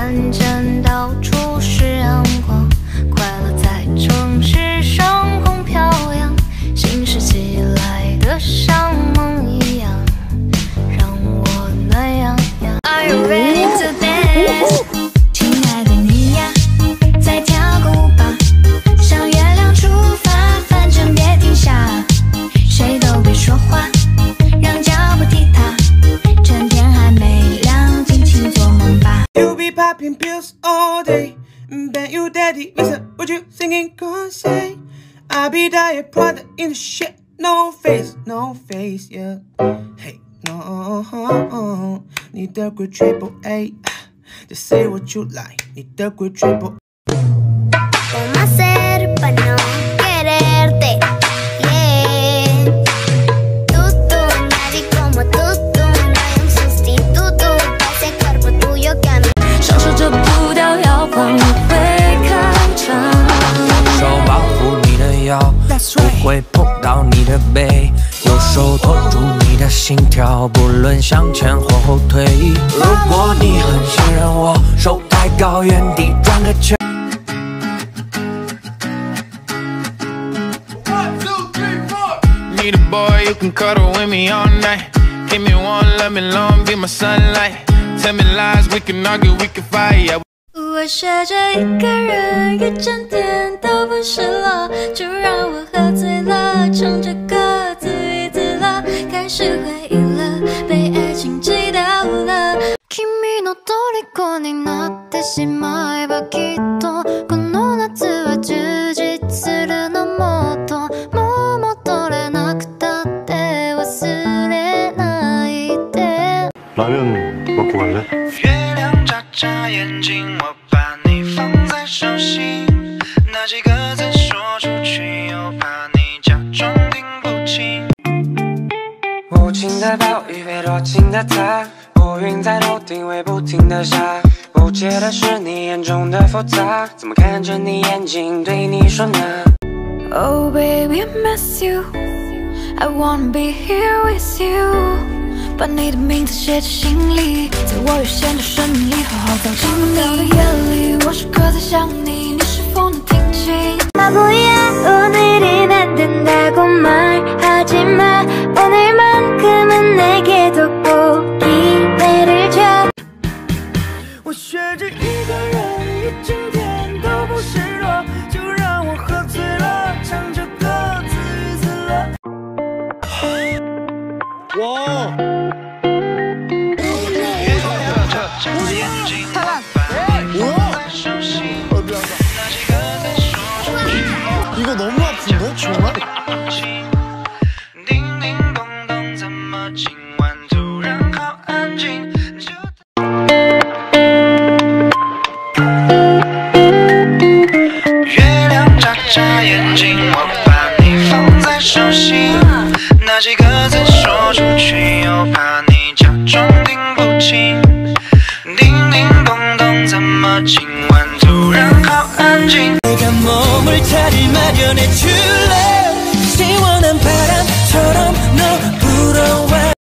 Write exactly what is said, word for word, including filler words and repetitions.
看见到处是阳光，快乐在城市上空飘扬，心事起来的像梦一样，让我暖洋洋。Are you ready to dance？ 亲爱的你呀，再跳个舞吧，向月亮出发，反正别停下，谁都别说话，让脚步踢踏，趁天还没亮，尽情做梦吧。 You be popping pills all day, bet you daddy listen what you singing gonna say. I be diet product in the shit, no face, no face, yeah. Hey, no, 你的鬼 triple A, just say what you like. 你的鬼 triple. ¿Cómo hacer para no quererte? Yeah. Tú, tú, nadie como tú, tú, no hay un sustituto para ese cuerpo tuyo que a mí。享受这步调摇晃，我会看场。 手保护你的腰，不会碰到你的背，右手托住你的心跳，不论向前或后退。如果你很信任我，手抬高，原地转个圈。 Need a boy you can cuddle with me all night. Give me one, let me long, be my sunlight. Tell me lies, we can argue, we can fight. Yeah. 我学着一个人一整天都不失落，就让我喝醉了，唱着歌自娱自乐，开始回忆了，被爱情击倒了。君の虜になってしまえばきっとこの夏は充実するのもっともう戻れなくたって忘れないで。 라면 먹고 갈래? 月亮眨眨眼睛，我把你放在手心，那几个字说出去，又怕你假装听不清。无情的暴雨被多情的他，乌云在头顶会不停的下，不解的是你眼中的复杂，怎么看着你眼睛对你说呢 Oh baby I miss you, I wanna be here with you。把你的名字写在心里，在我有限的生命里好好找寻你。到的夜里，我时刻在想你，你是否能听清？ 바보야 오늘은 안 된다고 말하지마 오늘만큼은 내게도 꼭 기회를 줘。 我学着一个人一整天都不示弱，就让我喝醉了，唱着歌自娱自乐。哇！ 이거 너무 아픈데? 정말? 叮叮咚咚，怎么今晚突然好安静？月亮眨眨眼睛，我把你放在手心，那几个字说出去，又怕你假装听不清。叮叮咚咚，怎么今晚？